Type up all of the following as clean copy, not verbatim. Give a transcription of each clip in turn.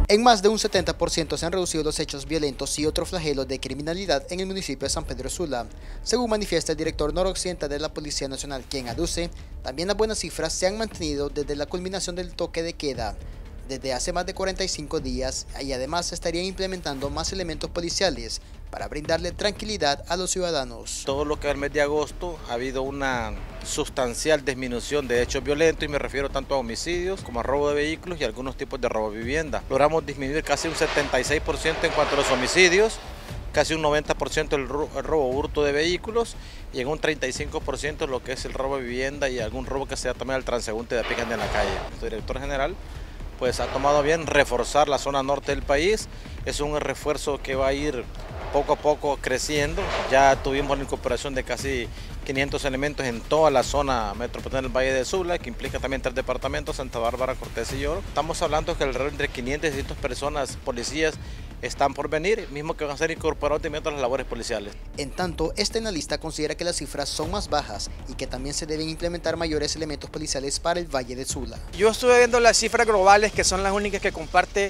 En más de un 70% se han reducido los hechos violentos y otros flagelos de criminalidad en el municipio de San Pedro Sula, según manifiesta el director noroccidental de la Policía Nacional, quien aduce también las buenas cifras se han mantenido desde la culminación del toque de queda desde hace más de 45 días y además estarían implementando más elementos policiales para brindarle tranquilidad a los ciudadanos. Todo lo que va el mes de agosto ha habido una sustancial disminución de hechos violentos y me refiero tanto a homicidios como a robo de vehículos y algunos tipos de robo de vivienda. Logramos disminuir casi un 76% en cuanto a los homicidios, casi un 90% el robo hurto de vehículos y en un 35% lo que es el robo de vivienda y algún robo que sea también al transeúnte de a pie en la calle. El director general pues ha tomado bien reforzar la zona norte del país, es un refuerzo que va a ir poco a poco creciendo, ya tuvimos la incorporación de casi 500 elementos en toda la zona metropolitana del Valle de Sula, que implica también 3 departamentos, Santa Bárbara, Cortés y Lloro. Estamos hablando que alrededor de 500 y 600 personas, policías, están por venir, mismo que van a ser incorporados de inmediato a las labores policiales. En tanto, este analista considera que las cifras son más bajas y que también se deben implementar mayores elementos policiales para el Valle de Sula. Yo estuve viendo las cifras globales, que son las únicas que comparte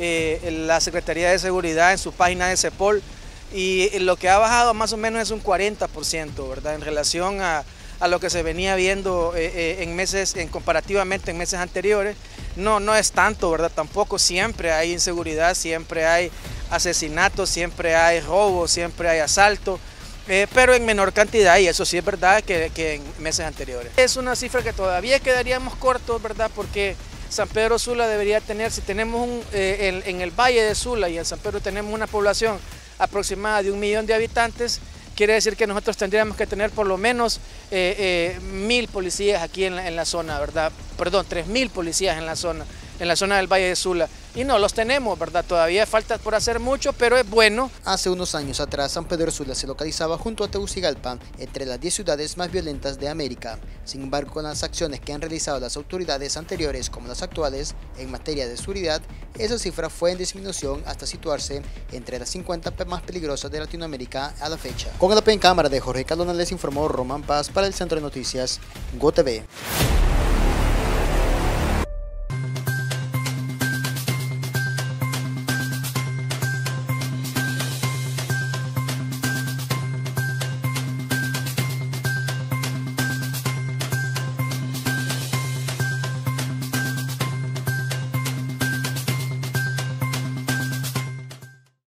la Secretaría de Seguridad en su página de CEPOL, y lo que ha bajado más o menos es un 40%, ¿verdad? En relación a lo que se venía viendo comparativamente en meses anteriores. No es tanto, ¿verdad? Tampoco siempre hay inseguridad, siempre hay asesinatos, siempre hay robos, siempre hay asalto, pero en menor cantidad, y eso sí es verdad que en meses anteriores. Es una cifra que todavía quedaríamos cortos, ¿verdad? Porque San Pedro Sula debería tener, si tenemos en el Valle de Sula y en San Pedro tenemos una población aproximada de 1 millón de habitantes, quiere decir que nosotros tendríamos que tener por lo menos 1000 policías aquí en la zona, ¿verdad? Perdón, 3000 policías en la zona del Valle de Sula. Y no los tenemos, ¿verdad? Todavía falta por hacer mucho, pero es bueno. Hace unos años atrás, San Pedro Sula se localizaba junto a Tegucigalpa, entre las 10 ciudades más violentas de América. Sin embargo, con las acciones que han realizado las autoridades anteriores como las actuales en materia de seguridad, esa cifra fue en disminución hasta situarse entre las 50 más peligrosas de Latinoamérica a la fecha. Con el apoyo en cámara de Jorge Cardona les informó Román Paz para el Centro de Noticias GOTV.